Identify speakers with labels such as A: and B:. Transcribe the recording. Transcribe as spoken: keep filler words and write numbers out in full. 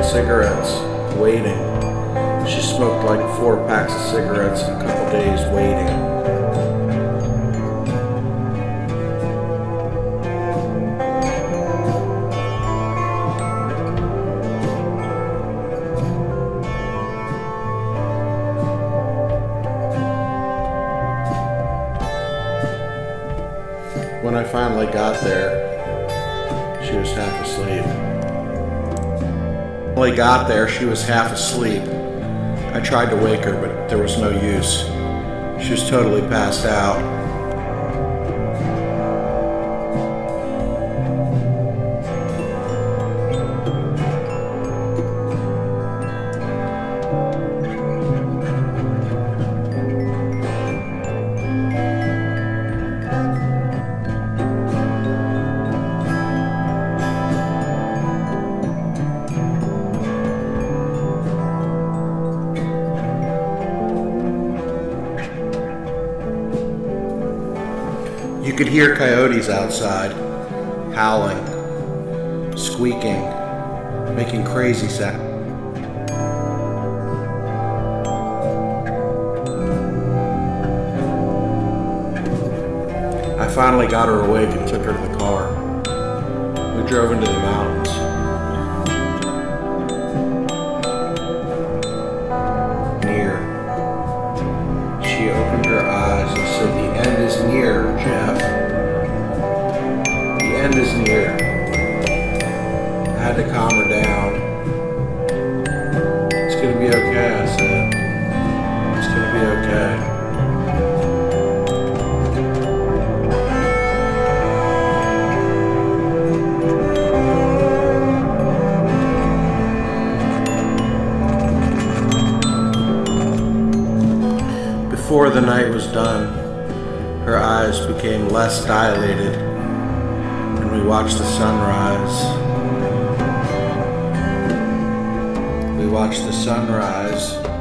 A: cigarettes, waiting. She smoked like four packs of cigarettes in a couple days waiting. When I finally got there, she was half asleep. When I got there, she was half asleep. I tried to wake her, but there was no use. She was totally passed out. You could hear coyotes outside, howling, squeaking, making crazy sounds. I finally got her awake and took her to the car. We drove into the mountains. Near. She opened her eyes and said, "The end is near, Jeff. The end is near." I had to calm her down. "It's gonna be okay," I said. "It's gonna be okay." Before the night was done, her eyes became less dilated, and we watched the sunrise. We watched the sunrise